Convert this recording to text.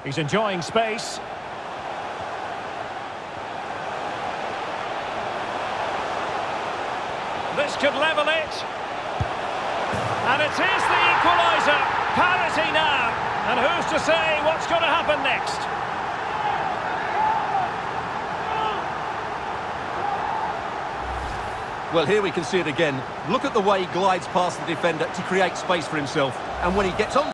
He's enjoying space. This could level it. And it is the equaliser. Parity now. And who's to say what's going to happen next? Well, here we can see it again. Look at the way he glides past the defender to create space for himself. And when he gets on...